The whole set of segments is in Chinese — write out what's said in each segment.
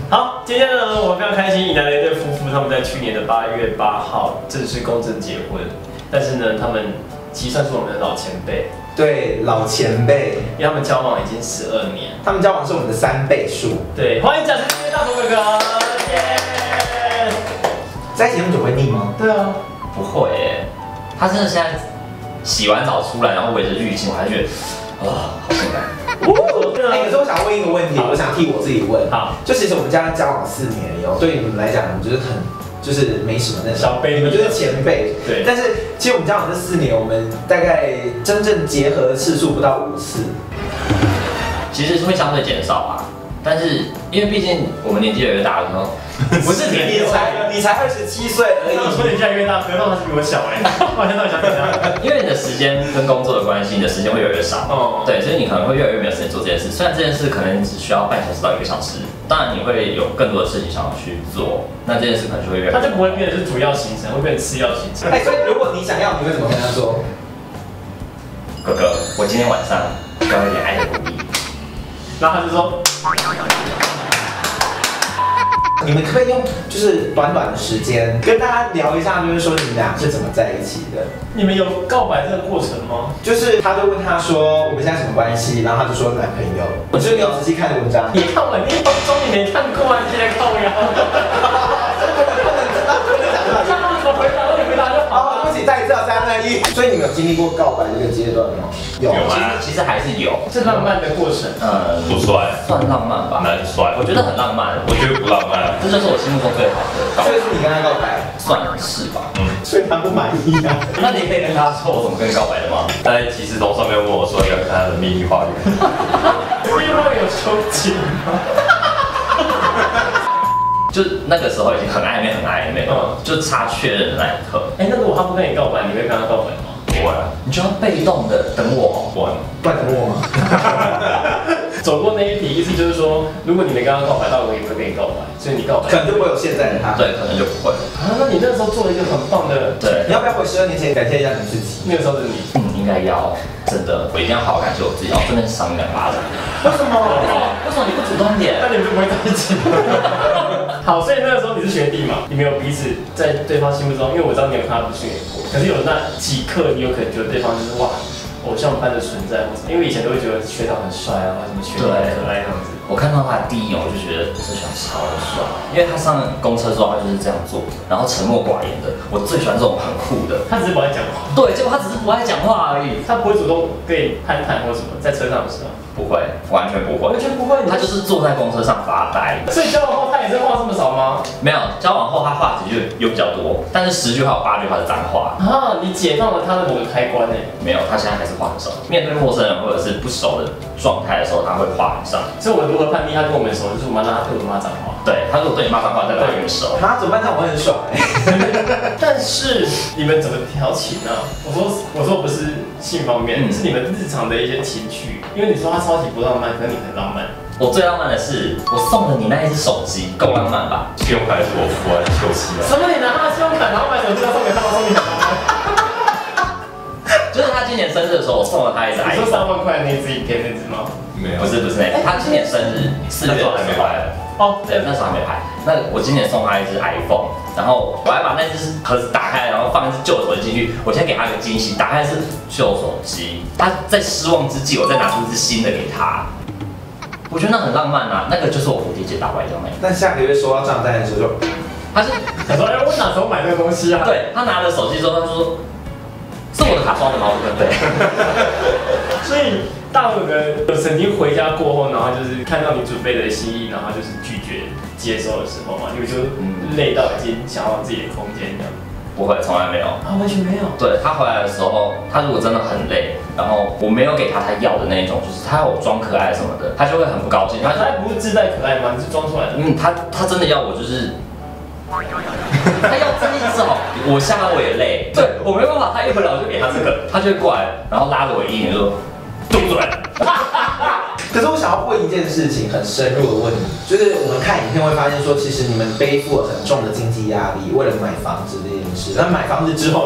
好，今天呢，我非常开心，迎来了一对夫妇，他们在去年的8月8号正式公证结婚。但是呢，他们其实算是我们的老前辈， 对，老前辈， 因为他们交往已经12年， 他们交往是我们的3倍数。 对，欢迎掌声欢迎大头哥哥，耶！ 在一起那么久会腻吗？ 对啊， 不会耶，他真的现在洗完澡出来，然后围着浴巾，我还觉得好性感。 可是我想问一个问题，我想替我自己问。 好， 就其实我们家交往4年以后，对你们来讲，你们就是没什么那种小辈， 你们就是前辈。 对。 但是其实我们交往这4年，我们大概真正结合的次数不到5次。 其实是会相对减少啊，但是因为毕竟我们年纪越来越大了，然后不是你才27岁而已。 我说你越来越大，何况他是比我小哎。我现在想一下， 因为你的时间跟工作的关系，你的时间会越来越少。 哦。 对，所以你可能会越来越没有时间做这件事。虽然这件事可能只需要半小时到1个小时，当然你会有更多的事情想要去做，那这件事可能就会越来越。 它就不会变成是主要行程，会变成次要行程。 所以如果你想要，你会怎么跟他说？ 哥哥，我今天晚上需要一点爱的鼓励。 然后他就说。 你们可不可以用就是短短的时间跟大家聊一下，就是说你们俩是怎么在一起的？ 你们有告白这个过程吗？ 就是他就问他说我们现在什么关系，然后他就说男朋友。我觉得你有仔细看文章， 你看完，你包装你没看过啊，你现在靠腰。看到什么回答，你回答就好。 对不起，再一次3、2、1。所以你们有经历过告白这个阶段吗？ 有啊，其实还是有。 是浪漫的过程。 不帅， 算浪漫吧。 蛮帅， 我觉得很浪漫。 我觉得不浪漫。 这就是我心目中最好的告白。 所以是你跟他告白， 算是吧。 所以他不满意啊。 那你可以跟他说我怎么跟你告白的吗？ 在即时通上面问我说要看他的秘密花园。 秘密花园有秋瑾吗？ 就那个时候已经很暧昧了，就差确认的那一刻。 那如果他不跟你告白，你会跟他告白吗？ 不会啊， 你就要被动的等我。 不会， 不然等我吗？ 走过那一题，意思就是说，如果你没跟他告白，到我也不会跟你告白，所以你告白可能就不会有现在的他。 对，可能就不会。 那你那时候做了一个很棒的， 对， 你要不要回12年前感谢一下你自己？ 那个时候的你， 应该要，真的，我一定要好好感谢我自己，然后顺便赏你2巴掌。 为什么？ 为什么你不主动一点？ 那你们就不会在一起了。好，所以那个时候你是学弟嘛，你们有彼此在对方心目中，因为我知道你有看他不顺眼过，可是有那几刻你有可能觉得对方就是哇，偶像般的存在，或者因为以前都会觉得学长很帅啊，什么学弟很可爱这样子。 我看到他的第一眼，我就觉得这学长超帅，因为他上公车之后他就是这样做，然后沉默寡言的，我最喜欢这种很酷的。 他只是不爱讲话。 对，结果他只是不爱讲话而已， 他不会主动跟你攀谈或什么，在车上的时候。 不会，完全不会， 完全不会。 他就是坐在公车上发呆。 所以交往后他也是话这么少吗？ 没有，交往后他话的确有比较多，但是10句话有8句话是脏话。 啊，你解放了他的某个开关呢？ 没有，他现在还是话很少。面对陌生人或者是不熟的状态的时候，他会话很少。 所以我如何判定他跟我们熟？就是我们让他对我骂脏话。 对，他如果对你骂脏话，代表他跟你熟。 他怎么办？这样我很爽但是你们怎么调情呢？我说不是性方面，是你们日常的一些情趣。因为你说他超级不浪漫，可是你很浪漫。 我最浪漫的是我送了你那一只手机，够浪漫吧？ 信用卡是我付完休息啊。 什么？你拿他的信用卡，然后买手机，他送给他，送你很浪漫？ 就是他今年生日的时候，我送了他一只 iPhone。 你说3万块那只影片那只吗？ 没有， 不是那个，他今年生日4月还没拍。 哦，对，那时候还没拍。那我今年送他一只 iPhone，然后我还把那只盒子打开，然后放一只旧手机进去。我先给他一个惊喜，打开是旧手机。他在失望之际，我再拿出一只新的给他。我觉得那很浪漫啊，那个就是我蝴蝶结打败掉那个。 但下个月收到账单的时候就， 他是他说：“我哪时候买这个东西啊？” 对，他拿了手机之后，他说：“是我的卡刷的吗？”我说：“对。” 所以大伟哥有曾经回家过后，然后就是看到你准备的心意，然后就是拒绝接受的时候嘛，你就累到已经想要自己的空间这样。 不会，从来没有。 啊，完全没有。 对，他回来的时候，他如果真的很累，然后我没有给他要的那种，就是他要我装可爱什么的，他就会很不高兴。 可爱不是自带可爱吗？你是装出来的。 他真的要我就是。他要真一直好，我下班我也累，对我没办法，他一回来我就给他这个，他就会过来，然后拉着我衣领说，动不准。 可是我想要问一件事情，很深入的问你，就是我们看影片会发现说，其实你们背负了很重的经济压力，为了买房子这件事。那买房子之后，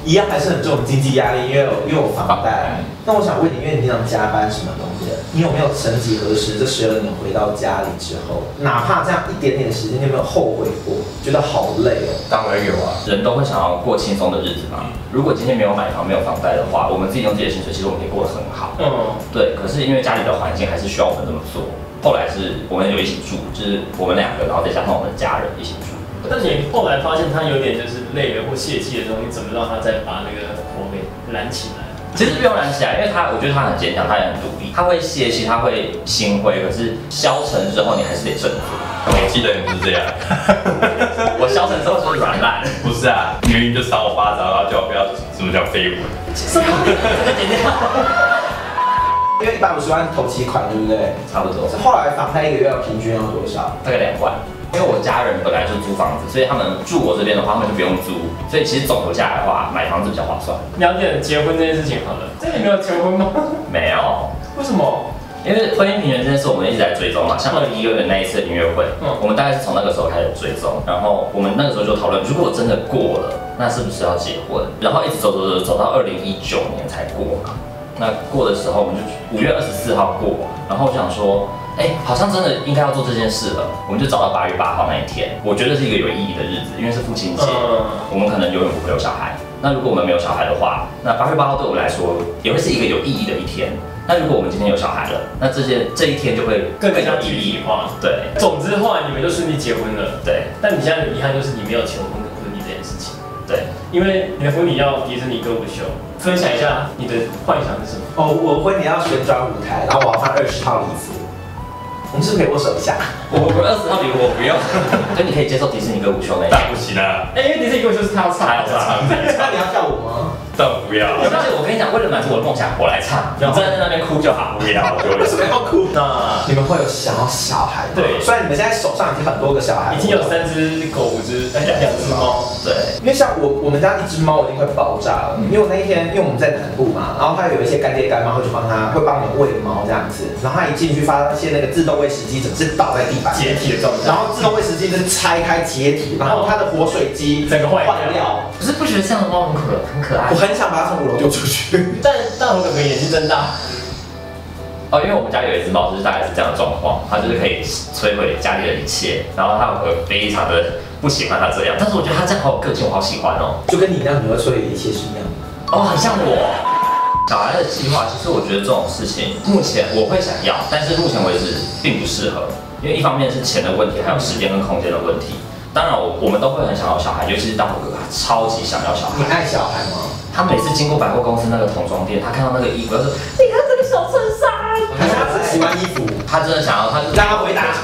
一样还是很重经济压力，因为有房贷。那我想问你，因为你平常加班什么东西的，你有没有曾几何时这12年回到家里之后，哪怕这样一点点的时间，你有没有后悔过？觉得好累哦。 当然有啊， 人都会想要过轻松的日子嘛。如果今天没有买房、没有房贷的话，我们自己用自己的薪水，其实我们可以过得很好。对。可是因为家里的环境还是需要我们这么做。后来是我们有一起住，就是我们2个，然后再加上我们的家人一起住。 但是你后来发现他有点就是累了或泄气的时候，你怎么让他再把那个火给燃起来？ 其实不用燃起来，因为我觉得他很坚强，他也很独立，他会泄气，他会心灰，可是消沉之后你还是得振作。 我记得你不是这样， 我消沉之后就是软烂。 不是啊，明明就赏我巴掌，然后叫我不要什么叫废物。 什么？剪掉。 因为150万头期款，对不对？ 差不多。 后来房贷1个月要平均要多少？ 大概2万。因为我家人本来就租房子，所以他们住我这边的话，他们就不用租，所以其实总合下来的话，买房子比较划算。 了解结婚这件事情好了，这里没有结婚吗？ 没有。 为什么？ 因为婚姻平权这件事，我们一直在追踪嘛。像2016年那一次音乐会，我们大概是从那个时候开始追踪，然后我们那个时候就讨论，如果真的过了，那是不是要结婚？然后一直走到2019年才过嘛。那过的时候，我们就5月24号过，然后我想说，好像真的应该要做这件事了，我们就找到8月8号那一天，我觉得是一个有意义的日子，因为是父亲节，我们可能永远不会有小孩。那如果我们没有小孩的话，那8月8号对我们来说也会是一个有意义的一天。那如果我们今天有小孩了，那这一天就会更加具体化。 对， 总之后来你们就顺利结婚了。 对， 但你现在的遗憾就是你没有求婚跟婚礼这件事情。 对， 因为你的婚礼要迪士尼歌舞秀，分享一下你的幻想是什么？ 我婚礼要旋转舞台，然后我要穿20套礼服。我们是不是可以握手一下？ 我20号礼服我不用，所以你可以接受迪士尼歌舞秀那一当然不行啊！ 因为迪士尼歌舞秀是他要唱， 那你要跳舞吗？ 当然不要。 但是我跟你讲，为了满足我的梦想，我来唱，你站在那边哭就好。 不要， 为什么要哭？ 那你们会有想要小孩吗？ 对， 虽然你们现在手上已经很多个小孩， 已经有3只狗、5只、2只猫。 对， 因为像我们家1只猫已经快爆炸了，因为我那一天，因为我们在南部嘛，然后它有一些干爹干妈会去帮你喂猫这样子，然后它一进去发现那个自动喂食机整个是倒在地板解体的状态， 然后自动喂食机就是拆开解体，然后它的活水机整个坏掉。 可是不觉得这样的猫很可爱？ 我很想把它从5楼丢出去， 但我可能眼睛睁大。 因为我们家有一只猫，就是大概是这样的状况，它就是可以摧毁家里的一切，然后它会非常的不喜欢它这样，但是我觉得它这样好有个性，我好喜欢哦。 就跟你那样女儿摧毁的一切是一样的。 很像我。小孩的计划，其实我觉得这种事情，目前我会想要，但是目前为止并不适合，因为一方面是钱的问题，还有时间跟空间的问题。当然我们都会很想要小孩，尤其是大虎哥哥，超级想要小孩。 你爱小孩吗？ 他每次经过百货公司那个童装店，他看到那个衣服，他说：“你看这个小衬衫。” 他只是喜欢衣服， 他真的想要，他就让他回答。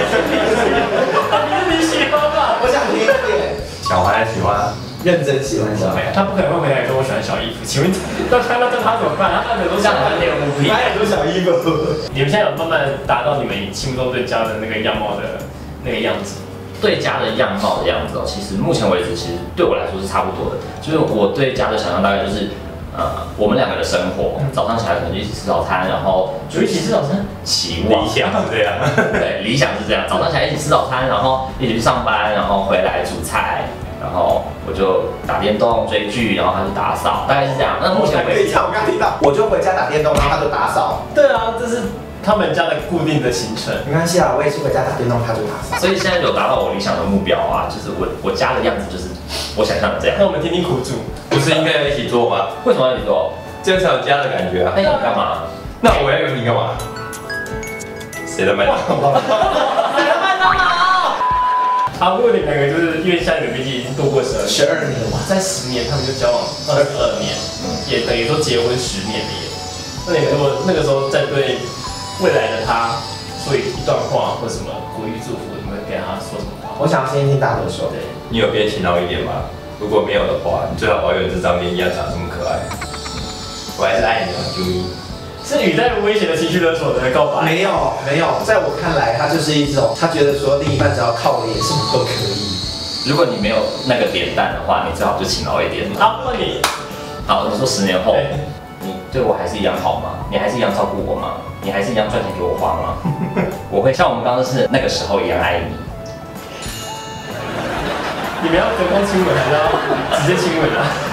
你喜欢吧？ 我想听对。 小孩喜欢， 认真喜欢小孩。 他不可能会回来说我喜欢小衣服，请问要看到这他怎么办？他看很多像他恋物癖， 买很多小衣服。 你们现在有慢慢达到你们心目中对家的那个样貌的那个样子？ 对家的样貌的样子其实目前为止，其实对我来说是差不多的。就是我对家的想象大概就是，我们2个的生活，早上起来可能就一起吃早餐，然后就一起吃早餐。 期望理想是这样， 对，理想是这样，早上起来一起吃早餐，然后一起去上班，然后回来煮菜，然后我就打电动追剧，然后他去打扫，大概是这样。那目前为止， 我刚听到，我就回家打电动，然后他就打扫。 对啊，这是他们家的固定的行程。 没关系啊，我也是回家打电动，他就打扫。 所以现在有达到我理想的目标啊，就是我家的样子就是我想象的这样。 那我们听听苦主， 不是应该要一起做吗？ 为什么要你做？ 这样才有家的感觉啊。 那你干嘛？ 那我要有你干嘛？谁的麦当劳？ 谁的麦当劳？ 不过你们2个就是因为现在你们毕竟已经度过12 年， 哇，在10年他们就交往22年，也等于说结婚10年了耶。那你如果那个时候再对未来的他说一段话或什么鼓励祝福，你们给他说什么话？ 我想先听大头说。 对， 你有变勤劳一点吗？如果没有的话，你最好保有这张脸一样长这么可爱。我还是爱你啊，啾咪。 是语带威胁的情绪勒索的告白？ 没有，在我看来，他就是一种，他觉得说另一半只要靠我，也什么都可以。 如果你没有那个脸蛋的话，你最好就勤劳一点。 好，那你， 好，你说10年后，你对我还是一样好吗？你还是一样照顾我吗？你还是一样赚钱给我花吗？我会像我们刚刚是那个时候一样爱你。 你们要隔空亲吻，还是要直接亲吻啊？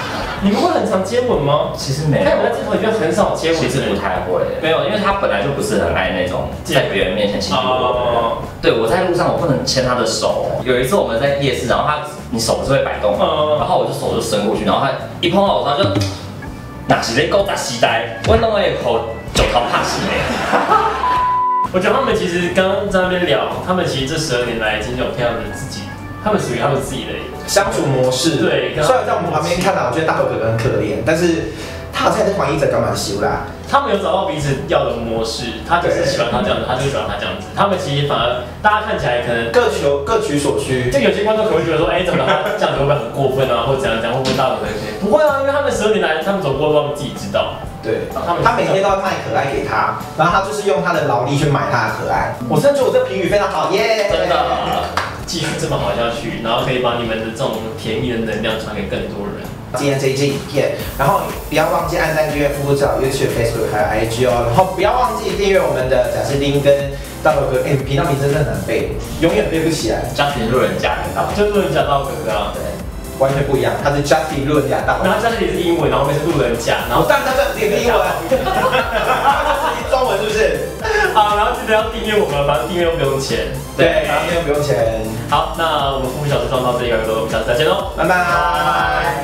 你们会很常接吻吗？ 其实没有， 他有在镜头里面很少接吻， 其实不太会，没有，因为他本来就不是很爱那种在别人面前亲近我的人。对，我在路上我不能牵他的手。有一次我们在夜市，然后你手不是会摆动吗？然后我就手就伸过去，然后他一碰到我，他就哪是在勾搭时代，我弄了一口就逃怕死嘞。 我觉得他们其实刚刚在那边聊，他们其实这12年来已经有培养了自己，他们属于他们自己的相处模式。 对， 虽然在我们旁边看来，我觉得大头哥哥很可怜，但是他好像也在防疫者干嘛修啦。 他们有找到彼此要的模式，他就是喜欢他这样子，他就喜欢他这样子。他们其实反而大家看起来可能各取所需。 就有些观众可能会觉得说，哎，怎么他这样子会不会很过分啊，或者怎样讲，会不会大头可以？不会啊，因为他们12年来他们走过路，他们自己知道。 对，他每天都要卖可爱给他，然后他就是用他的劳力去买他的可爱。我真的觉得我这评语非常好耶！ 真的， 继续这么好下去，然后可以把你们的这种甜蜜的能量传给更多人。 今天这一支影片，然后不要忘记按赞、订阅、副照、YouTube、Facebook 还有 IG 哦，然后不要忘记订阅我们的贾斯汀跟大头哥，哎，频道名称真的难背，永远背不起来。 家庭路人甲跟大头， 就路人甲大头哥哥啊，对。 完全不一样，他是 Justin 路人甲大头， 然后在这里是英文，然后后面是路人甲，然后当然在点英文，中文是不是？ 好，然后记得要订阅我们，反正订阅又不用钱， 对，订阅不用钱。 好，那我们富小时装到这里了，我们下次再见喽， 拜拜。